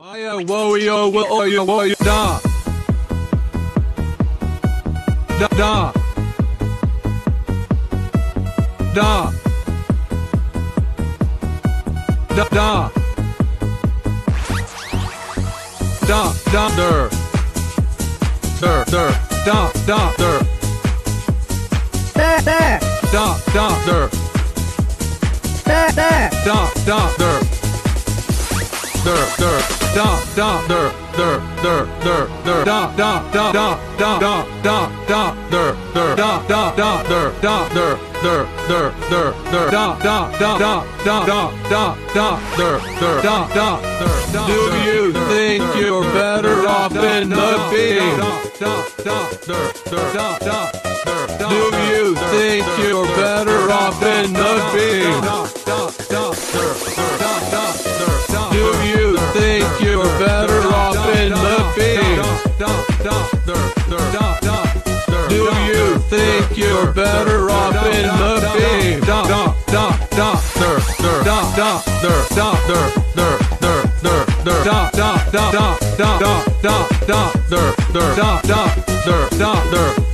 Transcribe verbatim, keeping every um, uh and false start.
Aya wo yo wo yo wo yo da da da da da da da da der der der da da der da da da da der da da da da der der der da da der der der der der da da da da da da da da der der da da da der da der der der der der da da da da da da da da der der da da der. Do you think you're better off in the beam? Do you think you're better off in the beam? Do you think you're better off in the beam? Do you think you're better off in the beam? Da da da da der der da da der da der der der der der da da da da da da da da der der da da der da der